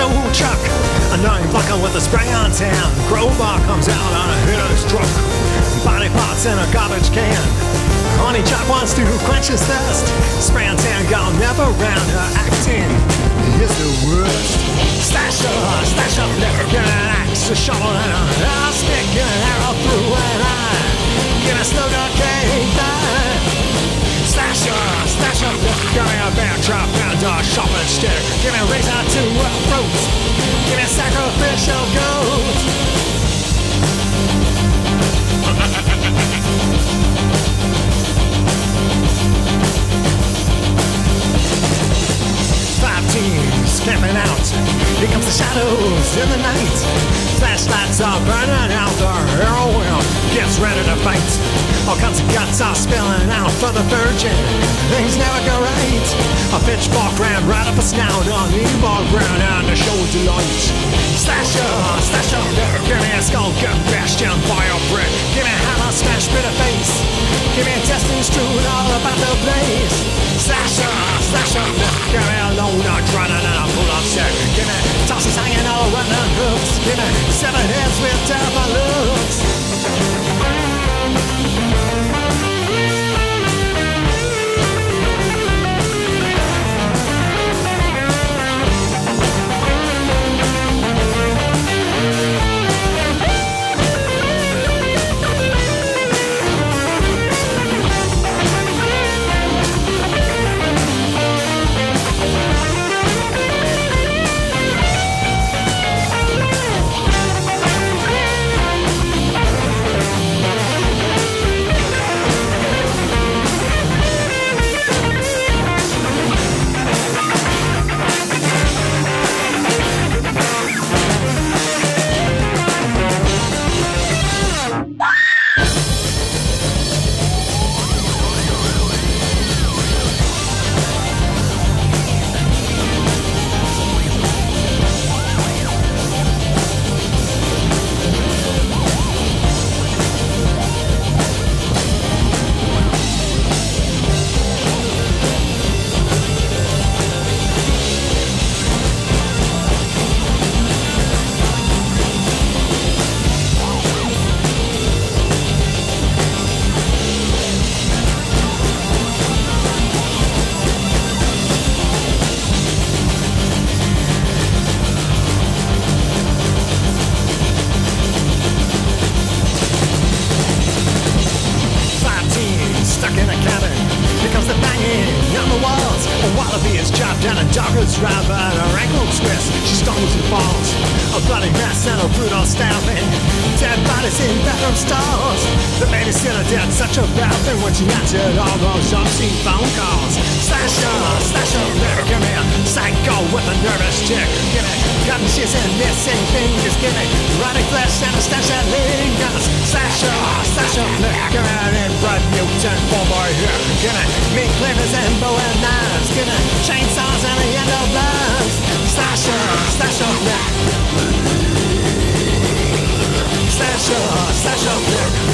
old truck. A 9-bucker with a spray on tan. Crowbar comes out on a hitter's truck. Body parts in a garbage can. Honey Chuck wants to quench his thirst. Spray on tan gone never round. Her acting is the worst. Stash up liquor, get an axe, a shovel and a stick, get an arrow through an eye. Get a slow dog cake. Stash up liquor, give me a bear trap and a shopping stick. Give me a razor to a throat. Give me a sacrificial goat. Camping out, here comes the shadows in the night. Flashlights are burning out, the heroine gets ready to fight. All kinds of guts are spilling out for the virgin. Things never go right. A pitchfork ran right up a snout on the ball ground and the shoulder light. Slash up, give me a skull, get bashed in by a brick. Give me a hammer, smash, bit of face. Give me a testing strewn all about the place. Slash up, give me a low nut running and a pull-up set. Give me tosses hanging all running hooks. Give me 7 heads with terrible looks. Doggers drive by her ankle twist. She stumbles and falls. A bloody mess and a brutal stabbing. Dead bodies in bathroom stalls. The babysitter did such a bad thing when she answered all those obscene phone calls. Slash up, liquor. Give me a psycho with a nervous chick. Give me cotton sheets and missing fingers. Give me rotting flesh and a stash of lingers. Slash up, liquor. Give me an inbred mutant for my hair. Give me meat cleavers and bow and knives. Give me chainsaws and a yellow blouse. Slash up, liquor. Slash up, liquor.